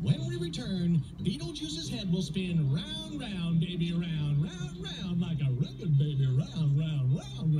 When we return, Beetlejuice's head will spin round, round, baby, round, round, round, like a record, baby, round, round, round,